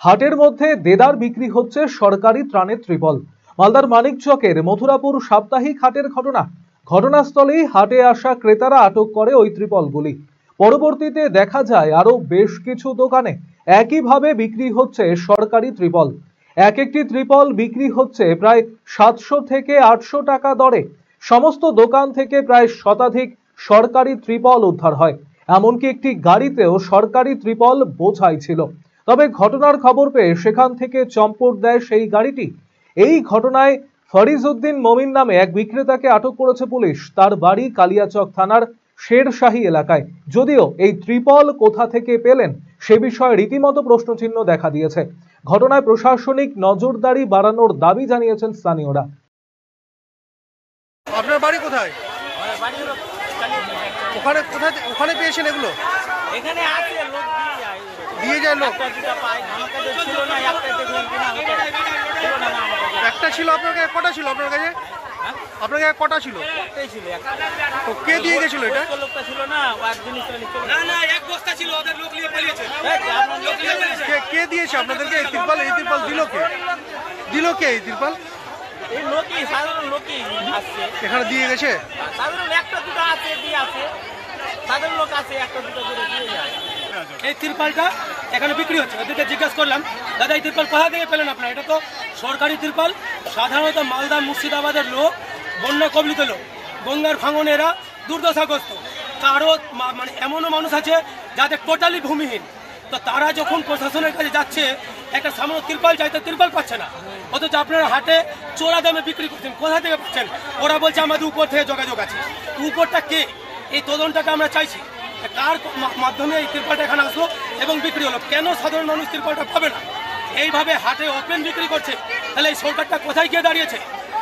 হাটের মধ্যে দেদার বিক্রি হচ্ছে সরকারি ত্রাণের ত্রিপল। মালদার মানিকচকের মথুরাপুর সাপ্তাহিক হাটের ঘটনাস্থলেই হাটে আসা ক্রেতারা আটক করে ওই ত্রিপলগুলি। পরবর্তীতে দেখা যায় আরো বেশ কিছু দোকানে একইভাবে বিক্রি হচ্ছে সরকারি ত্রিপল। এক একটি ত্রিপল বিক্রি হচ্ছে প্রায় 700 থেকে 800 টাকা দরে। সমস্ত দোকান থেকে প্রায় শতাধিক সরকারি ত্রিপল উদ্ধার হয়। এমনকি একটি গাড়িতেও সরকারি ত্রিপল বোঝাই ছিল। তবে ঘটনার খবর পেয়ে সেখান থেকে চম্পট দেয় সেই গাড়িটি। এই ঘটনায় ফরিজউদ্দিন মমিন নামে এক বিক্রেতাকে আটক করেছে পুলিশ। তার বাড়ি কালিয়াচক থানার শেরশাহী এলাকায়। যদিও এই ত্রিপল কোথা থেকে পেলেন সে বিষয়ে রীতিমতো প্রশ্নচিহ্ন দেখা দিয়েছে। ঘটনায় প্রশাসনিক নজরদারি বাড়ানোর দাবি জানিয়েছেন স্থানীয়রা। আপনার বাড়ি কোথায়? ওখানে পেয়েছেন এগুলো? এখানে আছে, লোক দিয়ে যায় লোক। ছিল না, একটা ছিল আপনার কাছে? কটা ছিল আপনার কাছে? আপনার কাছে কটা ছিল? একটাই ছিল। তো কে দিয়ে গেছিল এটা? লোকটা ছিল না, এক জিনিস না এক বস্তা ছিল, ওদের লোক নিয়ে পালিয়েছে। কে দিয়েছে আপনাদেরকে এই ত্রিপল? এই ত্রিপল দিল কে এই ত্রিপল? এই লোকই, সাধারণ লোকই আসছে এখানে দিয়ে গেছে। সাধারণ একটা দুটো আছে, দিয়ে আছে সাধারণ লোক আছে, একটা দুটো করে দিয়ে যায়। এই তিরপালটা এখানে বিক্রি হচ্ছে। ওদেরকে জিজ্ঞাসা করলাম, দাদা এই তিরপাল কোথা থেকে পেলেন আপনারা? এটা তো সরকারি তিরপাল। সাধারণত মালদা মুর্শিদাবাদের লোক, বন্যা কবলিত লোক, গঙ্গার ভাঙনে এরা দুর্দশাগ্রস্ত। কারো মানে এমনও মানুষ আছে যাদের টোটালি ভূমিহীন। তো তারা যখন প্রশাসনের কাছে যাচ্ছে, একটা সামান্য তিরপাল চাইতে তিরপাল পাচ্ছে না, অথচ আপনারা হাটে চোরা দামে বিক্রি করছেন। কোথা থেকে পাচ্ছেন? ওরা বলছে আমাদের উপর থেকে যোগাযোগ আছে। উপরটা কে? এই তদন্তটা আমরা চাইছি। কার মাধ্যমে এই তিরপালটা এখানে আসলো এবং বিক্রি হলো? কেন সাধারণ মানুষ তিরপালটা পাবে না? এইভাবে হাটে ওপেন বিক্রি করছে। তাহলে এই সরকারটা কোথায় গিয়ে দাঁড়িয়েছে?